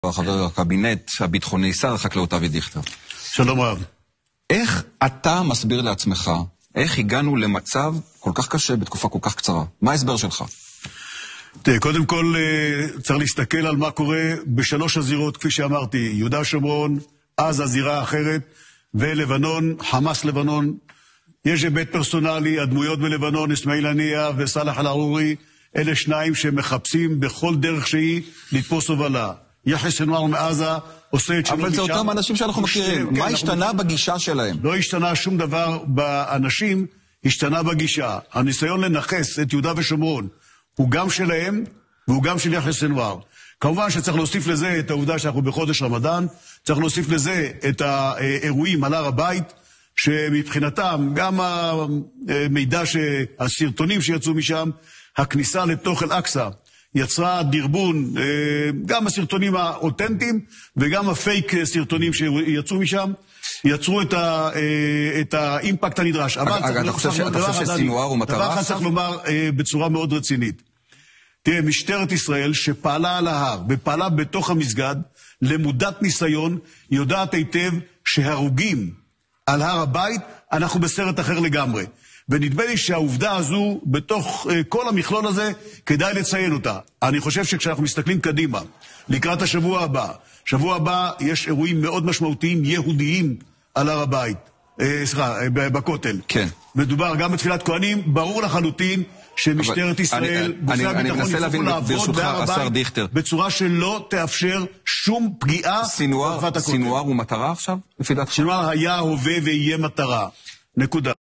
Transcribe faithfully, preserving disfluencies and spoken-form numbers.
חבר הקבינט הביטחוני, שר החקלאות אבי דיכטר. שלום רב. איך אתה מסביר לעצמך, איך הגענו למצב כל כך קשה בתקופה כל כך קצרה? מה ההסבר שלך? תראה, קודם כל צריך להסתכל על מה קורה בשלוש הזירות, כפי שאמרתי, יהודה שומרון, אז הזירה האחרת, ולבנון, חמאס לבנון. יש היבט פרסונלי, הדמויות בלבנון, אסמאעיל הנייה וסלאח אל-ערורי, אלה שניים שמחפשים בכל דרך שהיא לתפוס הובלה. יחיא סנוואר מעזה עושה את שלו משם. אבל זה אותם אנשים שאנחנו מכירים. מה השתנה בגישה שלהם? לא השתנה שום דבר באנשים, השתנה בגישה. הניסיון לנחס את יהודה ושומרון הוא גם שלהם והוא גם של יחיא סנוואר. כמובן שצריך להוסיף לזה את העובדה שאנחנו בחודש רמדאן, צריך להוסיף לזה את האירועים על הר הבית, שמבחינתם גם המידע, הסרטונים שיצאו משם, הכניסה לתוך אל-אקצא, יצרה דרבון, גם הסרטונים האותנטיים וגם הפייק סרטונים שיצאו משם, יצרו את, ה, את האימפקט הנדרש. אבל אתה חושב שסנוואר הוא מטרה? דבר אחד צריך לומר בצורה מאוד רצינית. תראה, משטרת ישראל שפעלה על ההר ופעלה בתוך המסגד, למודת ניסיון, יודעת היטב שהרוגים על הר הבית, אנחנו בסרט אחר לגמרי. ונדמה לי שהעובדה הזו, בתוך uh, כל המכלול הזה, כדאי לציין אותה. אני חושב שכשאנחנו מסתכלים קדימה, לקראת השבוע הבא, שבוע הבא יש אירועים מאוד משמעותיים יהודיים על הר הבית, uh, סליחה, uh, בכותל. כן. מדובר גם בתפילת כהנים, ברור לחלוטין שמשטרת ישראל, גופי הביטחון יצטרכו לעבוד בהר הבית בצורה שלא תאפשר שום פגיעה. סנוואר הוא מטרה עכשיו? סנוואר היה, הווה ויהיה מטרה. נקודה.